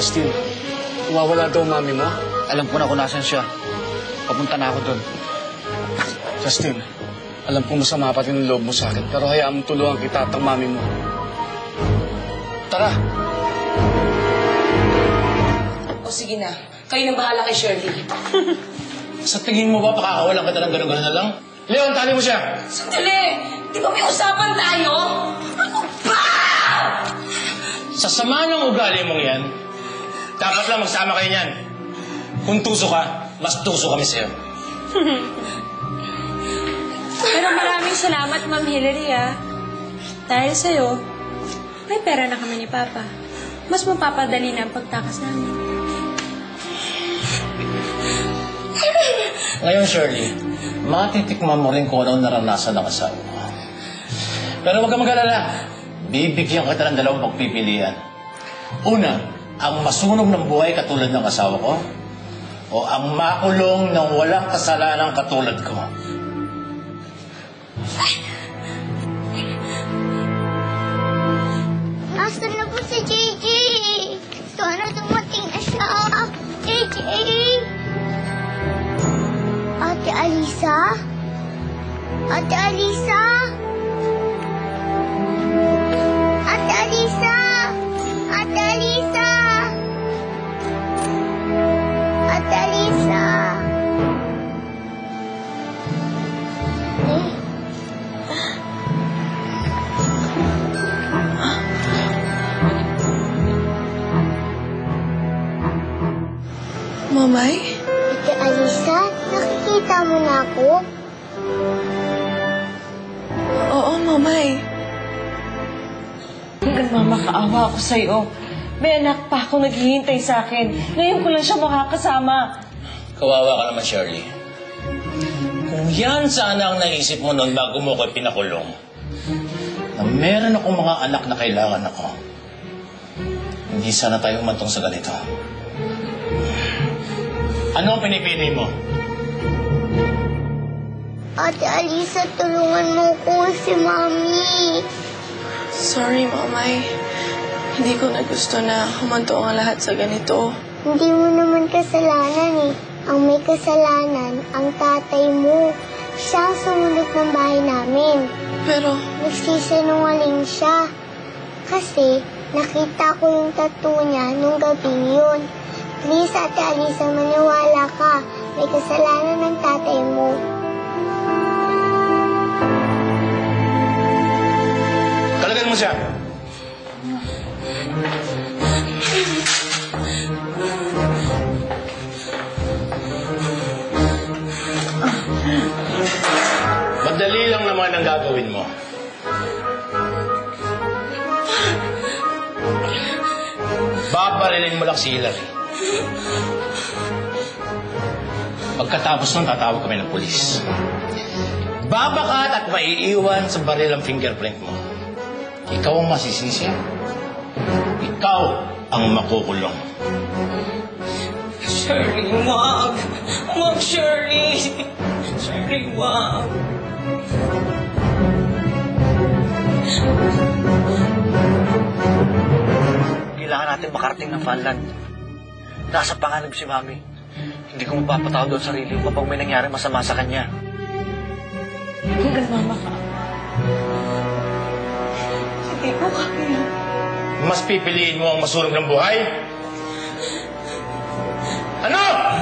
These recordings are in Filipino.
Justin, mawawala daw mami mo? Alam ko na kung nasan siya. Papunta na ako doon. Justin, alam kong masama pati ng loob mo sa akin, pero hayaan mo tulungan kita at ang mami mo. Tara! O sige na, kayo nang bahala kay Shirley. Sa tingin mo ba pakakawalan kita ng gano'n na lang? Leon, tali mo siya! Sandali! Di ba may usapan tayo? Ano ba? Sa sama ng ugali mong yan, dapat lang magsama kayo niyan. Kung tuso ka, mas tuso kami sa'yo. Pero maraming salamat, Ma'am Hillary, ah. Dahil sa'yo, may pera na kami ni Papa. Mas mapapadali na ang pagtakas namin. Ngayon, Shirley, matitikman mo rin kung anong naranasan ng asawa mo. Pero huwag kang mag-alala. Bibigyan kita ng dalawang pagpipilian. Una, ang masunog ng buhay katulad ng asawa ko, o ang makulong ng walang kasalanan katulad ko. Nasaan na po si JJ? Sana dumating na siya. JJ! Ate Alisa? Ate Alisa? Ate Alisa! Ate Alisa! Ate Alisa! Mamay? Ate Alisa, nakikita mo na ako? Oo, Mamay. Hanggang Mama, kaawa ako sa'yo. May anak pa ako naghihintay sa akin. Ngayon ko lang siya makakasama. Kawawa ka naman, Shirley. Kung yan sana ang naisip mo noon bago mo ko pinakulong, na meron akong mga anak na kailangan ako, hindi sana tayo umantong sa ganito. Ano ang pinipili mo? Ate Alisa, tulungan mo ko si Mami. Sorry, Mamay. Hindi ko na gusto na humantong ang lahat sa ganito. Hindi mo naman kasalanan eh. Ang may kasalanan, ang tatay mo. Siya ang sumunod ng bahay namin. Pero, Nagsisinungaling siya. Kasi nakita ko yung tattoo niya nung gabing yun. Please, Ate Alisa, maniwala ka. May kasalanan ng tatay mo. Talagan mo siya. Madali lang naman ang gagawin mo. Babarilin mo lang si Hillary. Pagkatapos nun, tatawag kami ng pulis. Babakat at maiiwan sa baril ang fingerprint mo. Ikaw ang masisisi. Ikaw ang makukulong. Shirley, wag! Wag, Shirley! Shirley, wag! Kailangan natin makarating ng Funland. Nasa panganib si Mami. Hindi ko mapapatawad doon sarili ko kapag may nangyari masama sa kanya. hanggang Mama ka. Hindi ko kaya. Mas pipiliin mo ang masunog ng buhay? Ano?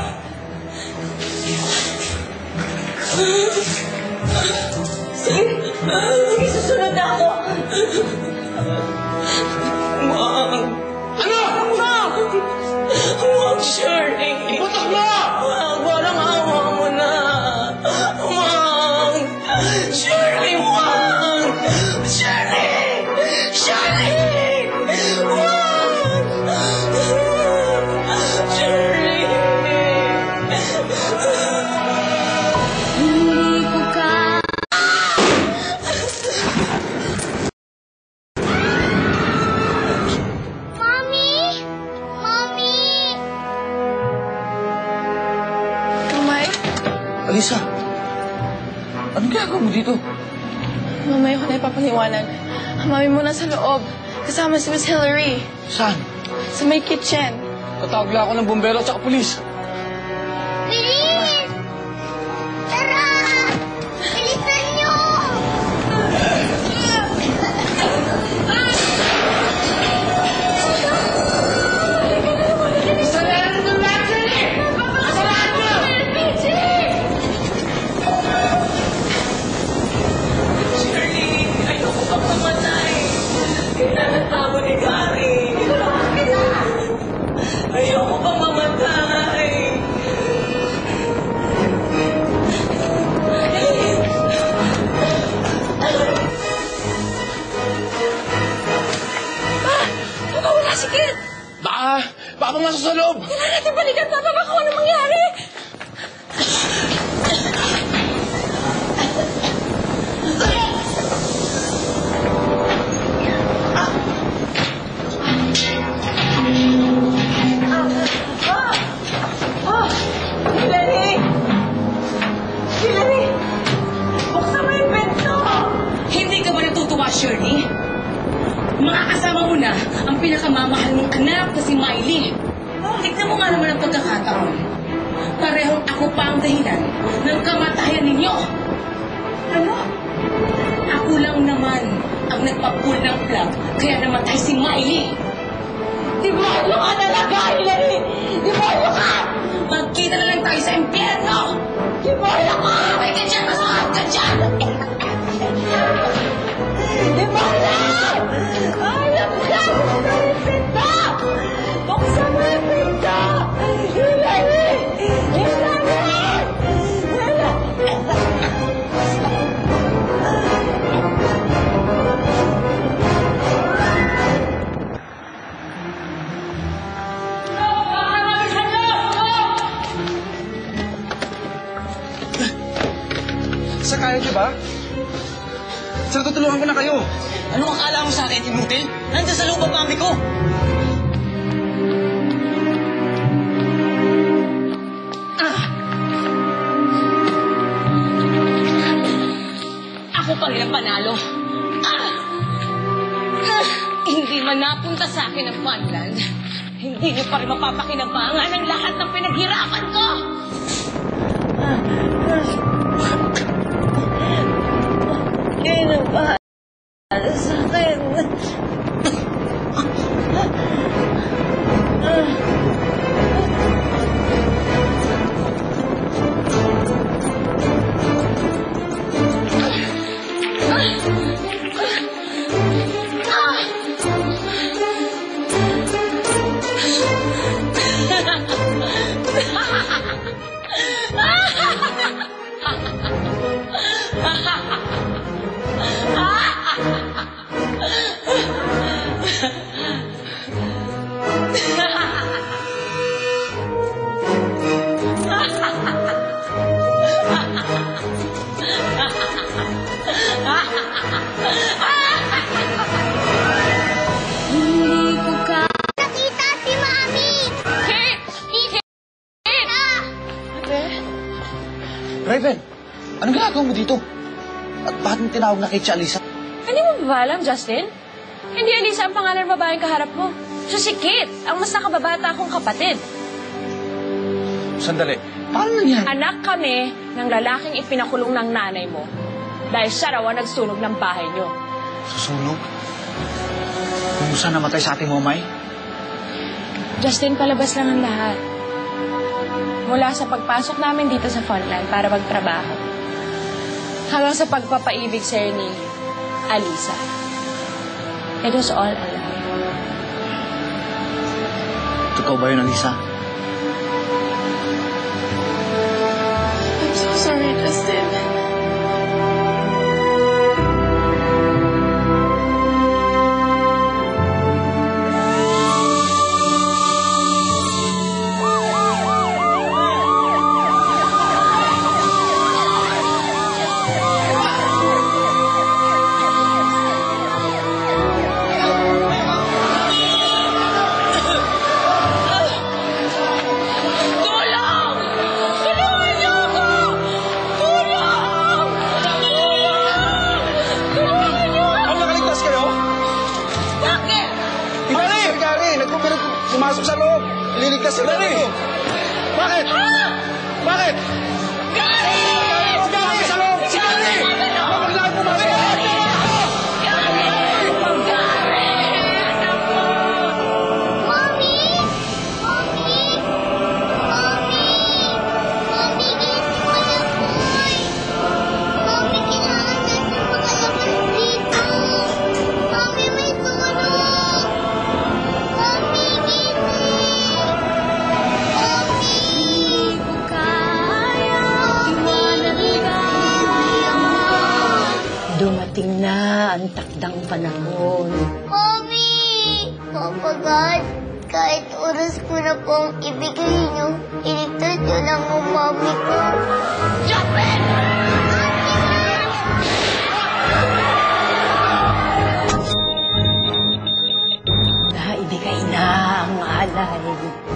Sige, susunod ako. Wag. Ano? Wag! Wag, Shirley! Putok mo! Wag, parang awa mo na. Wag! Shirley, wag! Shirley! Shirley! Wag! Shirley! Hindi ko ka... Mami! Mami! Mamay? Alisa, anong ginagawa mo dito? Mamay, ako na ipapaliwanag. Ang mami mo nasa loob. Kasama si Miss Hillary. Saan? Sa may kitchen. Tatawag lang ako ng bumbero at saka pulis. Bilis! Tara! Bilisan niyo! Ayoko pang mamatay. Kinatatawa ni Gary. Ayoko pang mamatay. Wala si Kit! Baka pumasok sa loob! Kailangan natin balikan, Papa. Baka ano mangyari? Hillary! Hillary! Buksan mo yung pinto! Hindi ka ba natutuwa, Shirley? Makakasama mo na ang pinakamamahal mong anak na si Miley. Tignan mo nga naman ang pagkakataon. Parehong ako pa ang dahilan ng kamatayan ninyo. Ano? Ako lang naman ang nagpapull ng plug kaya namatay si Miley. Demonyo ka talaga, Hillary! Demonyo ka! Magkita na lang tayo sa impyerno! Demonyo ka! Sabay ka dyan! Masakap ka dyan! Demonyo! Ayok ka! Buksan mo yung pinto! Buksan mo yung pinto! Hillary! Hillary! Sa kaya, di ba? Sir, tutulungan ko na kayo. Anong akala mo sa akin, inutil? Nandiyan sa loob ang mami ko. Ako pa rin ang panalo. Hindi man napunta sa akin ang Funland, hindi niyo pa rin mapapakinabangan ang lahat ng pinaghirapan ko! Kayo na bahala sa akin. Nakita si Mami! Raven, anong ginagawa mo dito? At bakit mo tinawag na kay Alisa? Hindi mo ba alam, Justin? Hindi Alisa ang pangalan ng babaeng kaharap mo. So si Kit, ang mas nakababata akong kapatid. Sandali, paano nangyari? Anak kami ng lalaking ipinakulong ng nanay mo dahil siya raw ang nagsunog ng bahay niyo. Susunog? Kung saan namatay sa ating mamay? Justin, palabas lang ang lahat. Mula sa pagpasok namin dito sa Funland para magtrabaho, hanggang sa pagpapaibig sa'yo ni Alisa. It was all a lie. Totoo ba yun, Alisa? I'm so sorry, Justin. Pumasok sa loob! Liligtas sila rin! Bakit? Bakit? Pumasok sa loob! Si Gary! Huwag lang pumasok! Mommy! Mommy! Mommy! Mommy, gising mo na, boy! Mommy, kailangan natin makalabas dito! Mommy, may sunog! Mommy, gising! Mommy! Kaya! Iwanan ka! Dumating na ang takdang panahon. Mommy! Papa God, kahit oras ko na pong ibigay niyo, iligtas niyo lang ang mommy ko. Jopet! Naibigay na ang alay.